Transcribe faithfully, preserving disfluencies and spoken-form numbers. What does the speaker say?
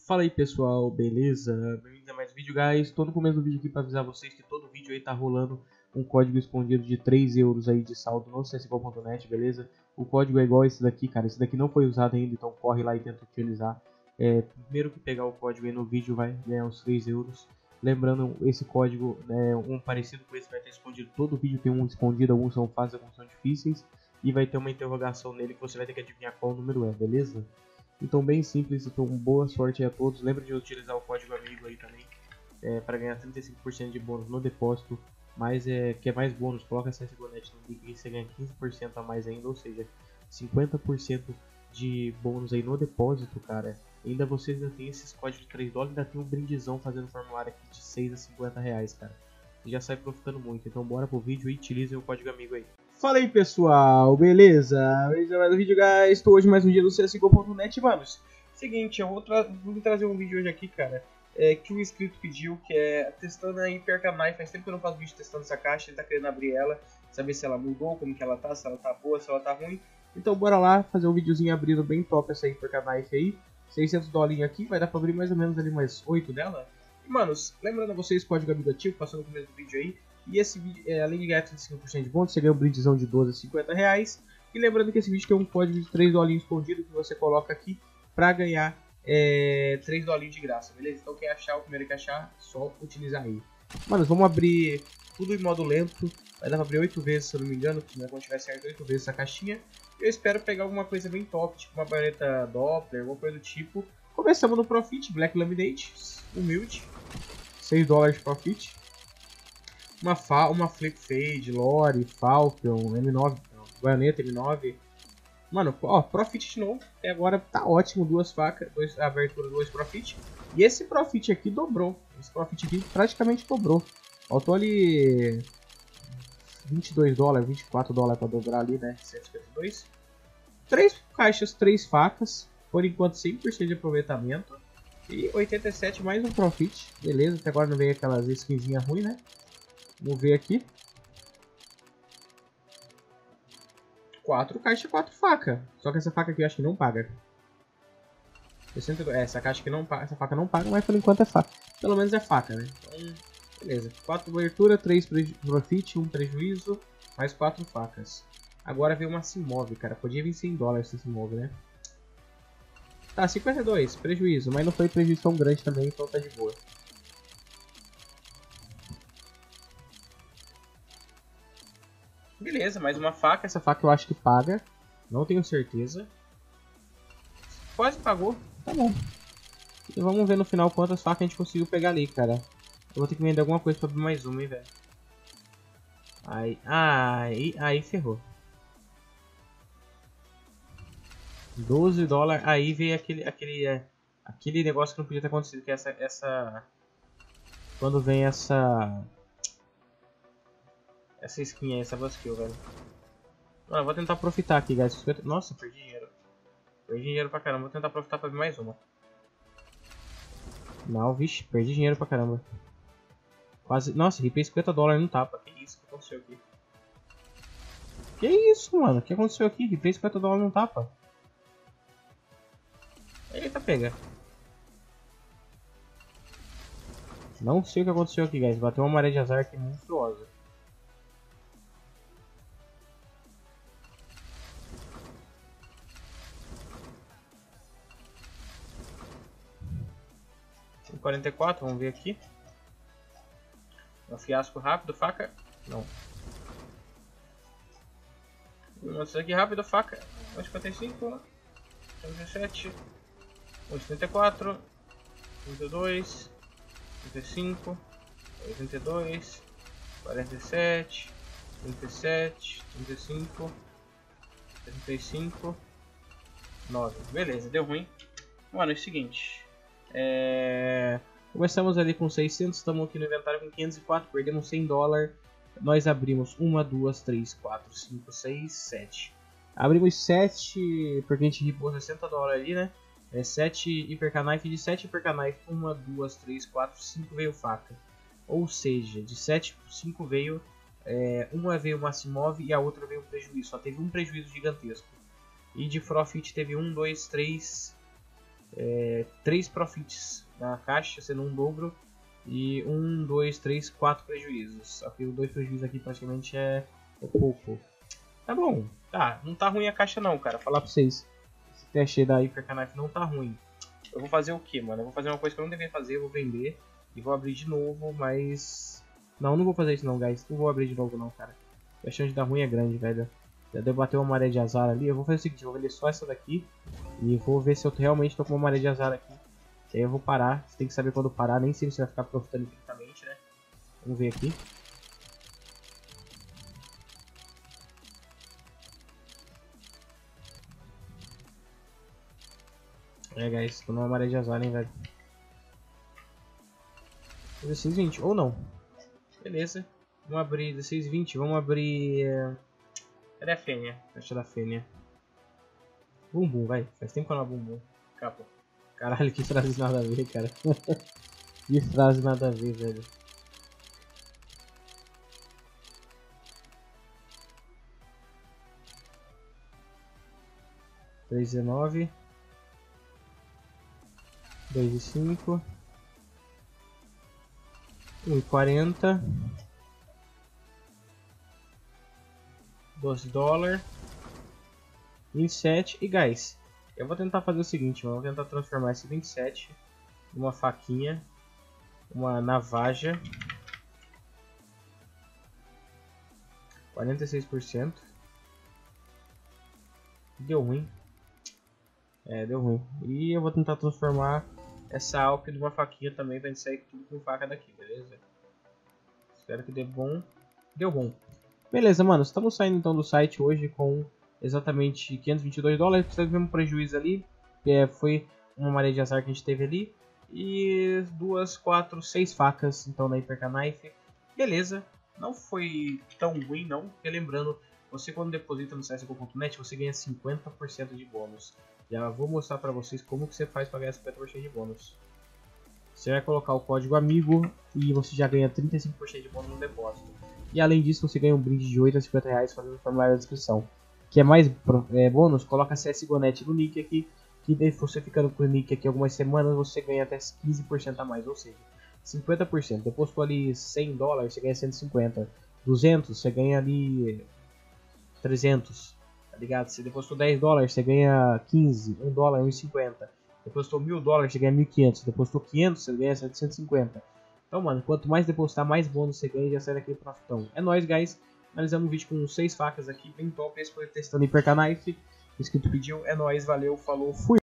Fala aí pessoal, beleza? Bem-vindos a mais um vídeo, guys. Tô no começo do vídeo aqui para avisar vocês que todo vídeo aí tá rolando um código escondido de três euros aí de saldo no C S G O ponto net, beleza? O código é igual esse daqui, cara. Esse daqui não foi usado ainda, então corre lá e tenta utilizar. É, primeiro que pegar o código aí no vídeo vai ganhar uns três euros. Lembrando, esse código, né, um parecido com esse vai estar escondido. Todo vídeo tem um escondido, alguns são fáceis, alguns são difíceis. E vai ter uma interrogação nele que você vai ter que adivinhar qual número é, beleza? Então, bem simples, então boa sorte aí a todos. Lembra de utilizar o código amigo aí também, é, para ganhar trinta e cinco por cento de bônus no depósito. Mas é, quer mais bônus, coloca C S G O ponto net no link e você ganha quinze por cento a mais ainda, ou seja, cinquenta por cento de bônus aí no depósito, cara. Ainda você ainda tem esses códigos de três dólares, ainda tem um brindizão fazendo formulário aqui de seis a cinquenta reais, cara. E já sai profitando muito, então bora pro vídeo e utilizem o código amigo aí. Fala aí pessoal, beleza? Esse é mais um vídeo, guys. Estou hoje mais um dia no C S G O ponto net, manos. Seguinte, eu vou, tra vou trazer um vídeo hoje aqui, cara, é, que o inscrito pediu, que é testando a Hypercanine. Faz tempo que eu não faço vídeo testando essa caixa, ele tá querendo abrir ela, saber se ela mudou, como que ela tá, se ela tá boa, se ela tá ruim. Então bora lá fazer um videozinho abrindo bem top essa Hypercanine aí. seiscentos dólares aqui, vai dar pra abrir mais ou menos ali mais oito dela. E, manos, lembrando a vocês, código amigo ativo, passando no começo do vídeo aí. E esse vídeo, é, além de ganhar trinta e cinco por cento de bônus, você ganha um brindezão de doze a cinquenta reais. E lembrando que esse vídeo tem um código de três dólares escondido que você coloca aqui pra ganhar é, três dólares de graça, beleza? Então quem achar, o primeiro que achar, só utilizar aí. Mano, vamos abrir tudo em modo lento. Vai dar pra abrir oito vezes, se eu não me engano, né, quando tiver certo oito vezes essa caixinha. Eu espero pegar alguma coisa bem top, tipo uma baioneta Doppler, alguma coisa do tipo. Começamos no Profit, Black Laminate, humilde, seis dólares de Profit. Uma, fa uma Flip Fade, Lore, Falcon, M nove, baioneta M nove. Mano, ó, Profit de novo. Até agora tá ótimo, duas facas, dois, abertura, dois Profit. E esse Profit aqui dobrou. Esse Profit aqui praticamente dobrou. Faltou ali vinte e dois dólares, vinte e quatro dólares pra dobrar ali, né? cento e cinquenta e dois. Três caixas, três facas. Por enquanto cem por cento de aproveitamento. E oitenta e sete mais um Profit. Beleza, até agora não veio aquelas skinzinhas ruins, né? Vamos ver aqui. Quatro caixas, quatro facas. Só que essa faca aqui eu acho que não paga. sessenta e dois. É, essa caixa que não paga, essa faca não paga, mas por enquanto é faca. Pelo menos é faca, né? Então, beleza. quatro abertura, três profit, um prejuízo, mais quatro facas. Agora veio uma Simove, cara. Podia vir cem dólares essa Simove, né? Tá, cinquenta e dois, prejuízo, mas não foi prejuízo tão grande também, então tá de boa. Beleza, mais uma faca. Essa faca eu acho que paga. Não tenho certeza. Quase pagou. Tá bom. E vamos ver no final quantas facas a gente conseguiu pegar ali, cara. Eu vou ter que vender alguma coisa pra abrir mais uma, hein, velho. Aí, aí, aí ferrou. doze dólares. Aí veio aquele, aquele, é, aquele negócio que não podia ter acontecido. Que é essa, essa... Quando vem essa... Essa skin aí, essa skill, velho. Mano, eu vou tentar profitar aqui, guys. Nossa, perdi dinheiro. Perdi dinheiro pra caramba. Vou tentar profitar pra ver mais uma. Não, vixe, perdi dinheiro pra caramba. Quase. Nossa, ripei cinquenta dólares no tapa. Que isso que aconteceu aqui? Que isso, mano? O que aconteceu aqui? Ripei cinquenta dólares no tapa. Eita, pega. Não sei o que aconteceu aqui, guys. Bateu uma maré de azar aqui monstruosa. quarenta e quatro, vamos ver aqui. Um fiasco rápido, faca. Não. Nossa, aqui rápido, faca. cinquenta e cinco. cinquenta e sete. oitenta e quatro. trinta e dois. trinta e cinco. oitenta e dois. quarenta e sete. trinta e sete. trinta e cinco. trinta e cinco. nove. Beleza, deu ruim. Mano, é o seguinte. É... Começamos ali com seiscentos, estamos aqui no inventário com quinhentos e quatro, perdemos cem dólares. Nós abrimos uma, duas, três, quatro, cinco, seis, sete. Abrimos sete, porque a gente ripou sessenta dólares ali, né? É sete Hypercanine, de sete Hypercanine, uma, duas, três, quatro, cinco veio faca. Ou seja, de sete, cinco veio, é, uma veio uma Simove e a outra veio um prejuízo. Só teve um prejuízo gigantesco. E de Profit teve um, dois, três... é, três profits na caixa, sendo um dobro. E um, dois, três, quatro prejuízos. Só que os dois prejuízos aqui praticamente é, é pouco. Tá bom, tá. Não tá ruim a caixa não, cara. Falar pra vocês. Esse teste da Hyperknife não tá ruim. Eu vou fazer o que, mano? Eu vou fazer uma coisa que eu não devia fazer. Eu vou vender e vou abrir de novo, mas... Não, não vou fazer isso não, guys. Não vou abrir de novo não, cara. A chance de dar ruim é grande, velho. Já deu bater uma maré de azar ali. Eu vou fazer o seguinte, eu vou vender só essa daqui. E vou ver se eu realmente tô com uma maré de azar aqui. E aí eu vou parar. Você tem que saber quando parar. Nem sei se você vai ficar profitando infinitamente, né? Vamos ver aqui. É, guys. Tô numa maré de azar, hein, velho. dezesseis e vinte. Ou não. Beleza. Vamos abrir dezesseis e vinte. Vamos abrir... Cadê a fêmea? Caixa da fêmea. Bumbum, vai. Faz tempo que eu não bumbum. Capa. Caralho, que frase nada a ver, cara. Que frase nada a ver, velho. três e dezenove. dois e cinco. um e quarenta. doze dólares. vinte e sete. E guys, eu vou tentar fazer o seguinte, mano. Eu vou tentar transformar esse vinte e sete numa faquinha, uma navaja. quarenta e seis por cento. Deu ruim. É, deu ruim. E eu vou tentar transformar essa Alp numa faquinha também, pra gente sair tudo com faca daqui, beleza? Espero que dê bom. Deu bom. Beleza, mano. Estamos saindo então do site hoje com exatamente quinhentos e vinte e dois dólares. Tivemos um prejuízo ali. É, foi uma maré de azar que a gente teve ali. E duas, quatro, seis facas então da Hyperknife. Beleza. Não foi tão ruim não. Porque lembrando, você quando deposita no C S G O ponto net você ganha cinquenta por cento de bônus. Já vou mostrar pra vocês como que você faz para ganhar cinquenta por cento de bônus. Você vai colocar o código amigo e você já ganha trinta e cinco por cento de bônus no depósito. E além disso você ganha um brinde de oito a cinquenta reais fazendo o formulário da descrição. Quer mais é, bônus? Coloca C S G O ponto net no nick aqui. Que você ficando com o nick aqui algumas semanas você ganha até quinze por cento a mais. Ou seja, cinquenta por cento. Depositou ali cem dólares, você ganha cento e cinquenta. duzentos, você ganha ali trezentos. Tá ligado? Se depositou dez dólares, você ganha quinze. um dólar, um e cinquenta. Depositou mil dólares, você ganha mil e quinhentos. Depositou quinhentos, você ganha setecentos e cinquenta. Então, mano, quanto mais depositar, mais bônus você ganha e já sai daquele profitão. É nóis, guys. Analisamos um vídeo com seis facas aqui, bem top. Esse foi testando Hyperknife. O inscrito pediu. É nóis, valeu, falou, fui.